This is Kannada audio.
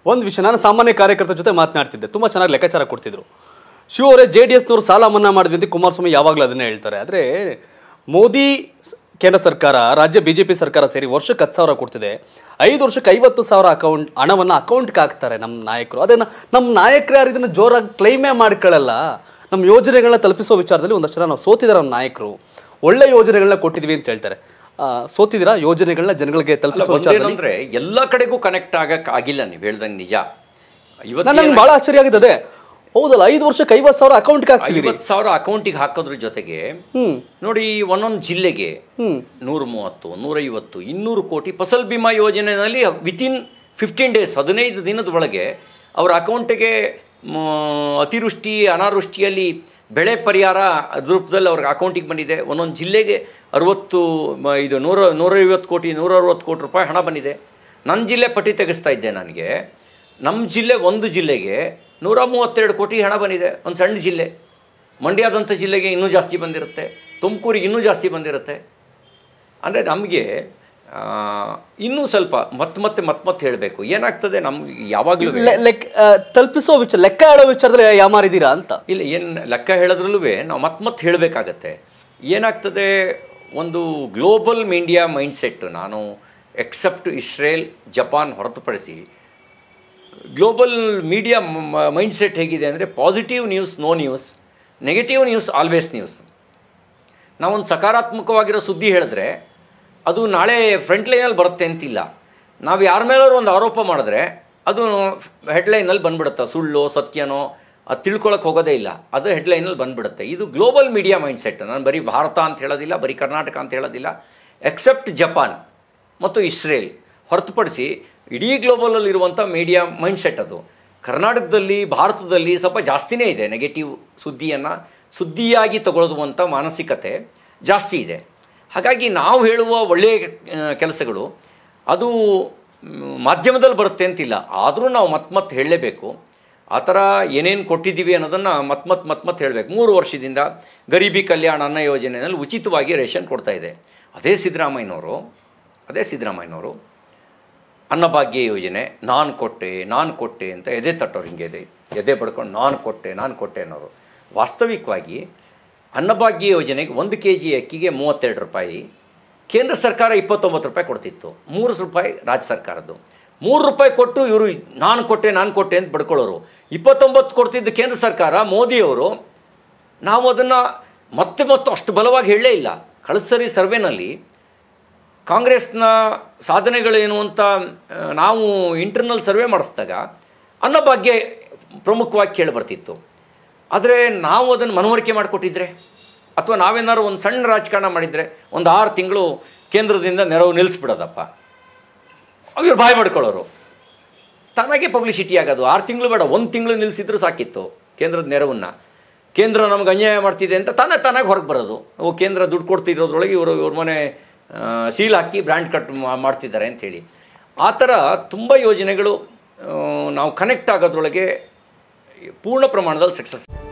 ಒಂದು ವಿಷಯ, ನಾನು ಸಾಮಾನ್ಯ ಕಾರ್ಯಕರ್ತರ ಜೊತೆ ಮಾತನಾಡ್ತಿದ್ದೆ, ತುಂಬ ಚೆನ್ನಾಗಿ ಲೆಕ್ಕಾಚಾರ ಕೊಡ್ತಿದ್ರು. ಶಿವ ಅವರೇ, JDSನವರು ಸಾಲ ಮನ್ನಾ ಮಾಡಿದ್ವಿ ಅಂತ ಕುಮಾರಸ್ವಾಮಿ ಯಾವಾಗಲೂ ಅದನ್ನೇ ಹೇಳ್ತಾರೆ. ಆದರೆ ಮೋದಿ ಕೇಂದ್ರ ಸರ್ಕಾರ, ರಾಜ್ಯ BJP ಸರ್ಕಾರ ಸೇರಿ ವರ್ಷಕ್ಕೆ 10,000 ಕೊಡ್ತಿದೆ. 5 ವರ್ಷಕ್ಕೆ 50,000 ಹಣವನ್ನು ಅಕೌಂಟ್ಗೆ ಹಾಕ್ತಾರೆ ನಮ್ಮ ನಾಯಕರು. ಅದೇ ನಮ್ಮ ನಾಯಕರು ಯಾರು ಇದನ್ನು ಜೋರಾಗಿ ಕ್ಲೈಮೇ ಮಾಡ್ಕೊಳ್ಳಲ್ಲ. ನಮ್ಮ ಯೋಜನೆಗಳನ್ನ ತಲುಪಿಸೋ ವಿಚಾರದಲ್ಲಿ ಒಂದಷ್ಟು ಜನ ನಾವು ಸೋತಿದ್ದಾರೆ. ನಮ್ಮ ನಾಯಕರು ಒಳ್ಳೆ ಯೋಜನೆಗಳನ್ನ ಕೊಟ್ಟಿದ್ವಿ ಅಂತ ಹೇಳ್ತಾರೆ. ಸೋತಿದ್ದೀರಾ ಯೋಜನೆಗಳನ್ನ ಜನಗಳಿಗೆ ತಲುಪಿಸೋ ವಿಚಾರದಲ್ಲಿ? ಅಂದ್ರೆ ಎಲ್ಲ ಕಡೆಗೂ ಕನೆಕ್ಟ್ ಆಗಿಲ್ಲ. ನೀವು ಹೇಳ್ದಂಗೆ ನಿಜ. ನನಗೆ ಬಹಳ ಆಶ್ಚರ್ಯ ಆಗಿದೆ ಅದೇ. ಹೌದಲ್ಲ, 5 ವರ್ಷಕ್ಕೆ 50,000 ಅಕೌಂಟ್ಗೆ ಹಾಕ್ತಿದ್ದೀರಿ. 50,000 ಅಕೌಂಟಿಗೆ ಹಾಕೋದ್ರ ಜೊತೆಗೆ ನೋಡಿ, ಒಂದೊಂದು ಜಿಲ್ಲೆಗೆ 130, 150, 200 ಕೋಟಿ ಫಸಲ್ ಬಿಮಾ ಯೋಜನೆಯಲ್ಲಿ ವಿತಿನ್ 15 ಡೇಸ್, 15 ದಿನದ ಒಳಗೆ ಅವರ ಅಕೌಂಟಿಗೆ ಅತಿವೃಷ್ಟಿ ಅನಾವೃಷ್ಟಿಯಲ್ಲಿ ಬೆಳೆ ಪರಿಹಾರ ರೂಪದಲ್ಲಿ ಅವ್ರಿಗೆ ಅಕೌಂಟಿಗೆ ಬಂದಿದೆ. ಒಂದೊಂದು ಜಿಲ್ಲೆಗೆ 150 ಕೋಟಿ 160 ಕೋಟಿ ರೂಪಾಯಿ ಹಣ ಬಂದಿದೆ. ನನ್ನ ಜಿಲ್ಲೆ ಪಟ್ಟಿ ತೆಗೆಸ್ತಾ ಇದ್ದೆ. ನನಗೆ ನಮ್ಮ ಜಿಲ್ಲೆ, ಒಂದು ಜಿಲ್ಲೆಗೆ 132 ಕೋಟಿ ಹಣ ಬಂದಿದೆ. ಒಂದು ಸಣ್ಣ ಜಿಲ್ಲೆ. ಮಂಡ್ಯದಂಥ ಜಿಲ್ಲೆಗೆ ಇನ್ನೂ ಜಾಸ್ತಿ ಬಂದಿರುತ್ತೆ, ತುಮಕೂರಿಗೆ ಇನ್ನೂ ಜಾಸ್ತಿ ಬಂದಿರುತ್ತೆ. ಅಂದರೆ ನಮಗೆ ಇನ್ನೂ ಸ್ವಲ್ಪ ಮತ್ತೆ ಹೇಳಬೇಕು. ಏನಾಗ್ತದೆ, ನಮ್ಗೆ ಯಾವಾಗಲೂ ತಲುಪಿಸೋ ವಿಚಾರ, ಲೆಕ್ಕ ಹೇಳೋ ವಿಚಾರದಲ್ಲಿ ಯಾಮಾರಿದ್ದೀರಾ ಅಂತ ಇಲ್ಲ. ಏನು ಲೆಕ್ಕ ಹೇಳೋದ್ರಲ್ಲೂ ನಾವು ಮತ್ತೆ ಹೇಳಬೇಕಾಗತ್ತೆ. ಏನಾಗ್ತದೆ, ಒಂದು ಗ್ಲೋಬಲ್ ಮೀಡಿಯಾ ಮೈಂಡ್ಸೆಟ್, ನಾನು ಎಕ್ಸೆಪ್ಟ್ ಇಸ್ರೇಲ್ ಜಪಾನ್ ಹೊರತುಪಡಿಸಿ ಗ್ಲೋಬಲ್ ಮೀಡಿಯಾ ಮೈಂಡ್ಸೆಟ್ ಹೇಗಿದೆ ಅಂದರೆ, positive news no news, negative news always news. ನಾವೊಂದು ಸಕಾರಾತ್ಮಕವಾಗಿರೋ ಸುದ್ದಿ ಹೇಳಿದ್ರೆ ಅದು ನಾಳೆ ಫ್ರಂಟ್ ಲೈನಲ್ಲಿ ಬರುತ್ತೆ ಅಂತಿಲ್ಲ. ನಾವು ಯಾರ ಮೇಲಾದ್ರು ಒಂದು ಆರೋಪ ಮಾಡಿದ್ರೆ ಅದು ಹೆಡ್ಲೈನಲ್ಲಿ ಬಂದ್ಬಿಡುತ್ತೆ. ಸುಳ್ಳು ಸತ್ಯನೋ ಅದು ತಿಳ್ಕೊಳಕ್ಕೆ ಹೋಗೋದೇ ಇಲ್ಲ, ಅದು ಹೆಡ್ಲೈನಲ್ಲಿ ಬಂದ್ಬಿಡುತ್ತೆ. ಇದು ಗ್ಲೋಬಲ್ ಮೀಡಿಯಾ ಮೈಂಡ್ಸೆಟ್. ನಾನು ಬರೀ ಭಾರತ ಅಂತ ಹೇಳೋದಿಲ್ಲ, ಬರೀ ಕರ್ನಾಟಕ ಅಂತ ಹೇಳೋದಿಲ್ಲ. ಎಕ್ಸೆಪ್ಟ್ ಜಪಾನ್ ಮತ್ತು ಇಸ್ರೇಲ್ ಹೊರತುಪಡಿಸಿ ಇಡೀ ಗ್ಲೋಬಲಲ್ಲಿರುವಂಥ ಮೀಡಿಯಾ ಮೈಂಡ್ಸೆಟ್ ಅದು. ಕರ್ನಾಟಕದಲ್ಲಿ, ಭಾರತದಲ್ಲಿ ಸ್ವಲ್ಪ ಜಾಸ್ತಿನೇ ಇದೆ. ನೆಗೆಟಿವ್ ಸುದ್ದಿಯಾಗಿ ತಗೊಳ್ಳುವಂಥ ಮಾನಸಿಕತೆ ಜಾಸ್ತಿ ಇದೆ. ಹಾಗಾಗಿ ನಾವು ಹೇಳುವ ಒಳ್ಳೆಯ ಕೆಲಸಗಳು ಅದು ಮಾಧ್ಯಮದಲ್ಲಿ ಬರುತ್ತೆ ಅಂತಿಲ್ಲ. ಆದರೂ ನಾವು ಮತ್ತೆ ಹೇಳಲೇಬೇಕು. ಆ ಥರ ಏನೇನು ಕೊಟ್ಟಿದ್ದೀವಿ ಅನ್ನೋದನ್ನು ಮತ್ತೆ ಹೇಳಬೇಕು. 3 ವರ್ಷದಿಂದ ಗರೀಬಿ ಕಲ್ಯಾಣ ಅನ್ನ ಯೋಜನೆಯಲ್ಲಿ ಉಚಿತವಾಗಿ ರೇಷನ್ ಕೊಡ್ತಾಯಿದೆ. ಅದೇ ಸಿದ್ದರಾಮಯ್ಯನವರು ಅನ್ನಭಾಗ್ಯ ಯೋಜನೆ ನಾನು ಕೊಟ್ಟೆ ಅಂತ ಎದೆ ತಟ್ಟೋರು, ಹಿಂಗೆ ಎದೆ ಬಡ್ಕೊಂಡು ನಾನು ಕೊಟ್ಟೆ ಅನ್ನೋರು. ವಾಸ್ತವಿಕವಾಗಿ ಅನ್ನಭಾಗ್ಯ ಯೋಜನೆಗೆ 1 kg ಅಕ್ಕಿಗೆ 32 ರೂಪಾಯಿ, ಕೇಂದ್ರ ಸರ್ಕಾರ 29 ರೂಪಾಯಿ ಕೊಡ್ತಿತ್ತು. 3 ರೂಪಾಯಿ ರಾಜ್ಯ ಸರ್ಕಾರದ್ದು. 3 ರೂಪಾಯಿ ಕೊಟ್ಟು ಇವರು ನಾನು ಕೊಟ್ಟೆ ಅಂತ ಬಡ್ಕೊಳ್ಳೋರು. 29 ಕೊಡ್ತಿದ್ದು ಕೇಂದ್ರ ಸರ್ಕಾರ, ಮೋದಿಯವರು. ನಾವು ಅದನ್ನು ಮತ್ತೆ ಅಷ್ಟು ಬಲವಾಗಿ ಹೇಳಲೇ ಇಲ್ಲ. ಕಳೆದ ಸರಿ ಸರ್ವೆನಲ್ಲಿ ಕಾಂಗ್ರೆಸ್ನ ಸಾಧನೆಗಳೇನು ಅಂತ ನಾವು ಇಂಟರ್ನಲ್ ಸರ್ವೆ ಮಾಡಿಸಿದಾಗ ಅನ್ನಭಾಗ್ಯ ಪ್ರಮುಖವಾಗಿ ಕೇಳಿಬರ್ತಿತ್ತು. ಆದರೆ ನಾವು ಅದನ್ನು ಮನವರಿಕೆ ಮಾಡಿಕೊಟ್ಟಿದ್ರೆ, ಅಥವಾ ನಾವೇನಾದ್ರು ಒಂದು ಸಣ್ಣ ರಾಜಕಾರಣ ಮಾಡಿದರೆ, ಒಂದು 6 ತಿಂಗಳು ಕೇಂದ್ರದಿಂದ ನೆರವು ನಿಲ್ಲಿಸ್ಬಿಡೋದಪ್ಪ, ಅವ್ರು ಬಾಯ್ ಮಾಡ್ಕೊಳ್ಳೋರು. ತಾನಾಗೆ ಪಬ್ಲಿಸಿಟಿ ಆಗೋದು. 6 ತಿಂಗಳು ಬೇಡ, 1 ತಿಂಗಳು ನಿಲ್ಲಿಸಿದ್ರು ಸಾಕಿತ್ತು ಕೇಂದ್ರದ ನೆರವನ್ನು. ಕೇಂದ್ರ ನಮ್ಗೆ ಅನ್ಯಾಯ ಮಾಡ್ತಿದೆ ಅಂತ ತಾನಾಗಿ ಹೊರಗೆ ಬರೋದು. ಕೇಂದ್ರ ದುಡ್ಡು ಕೊಡ್ತಿರೋದ್ರೊಳಗೆ ಇವ್ರ ಮನೆ ಸೀಲ್ ಹಾಕಿ ಬ್ರ್ಯಾಂಡ್ ಕಟ್ ಮಾಡ್ತಿದ್ದಾರೆ ಅಂಥೇಳಿ. ಆ ಥರ ತುಂಬ ಯೋಜನೆಗಳು ನಾವು ಕನೆಕ್ಟ್ ಆಗೋದ್ರೊಳಗೆ ಪೂರ್ಣ ಪ್ರಮಾಣದಲ್ಲಿ ಸಕ್ಸಸ್.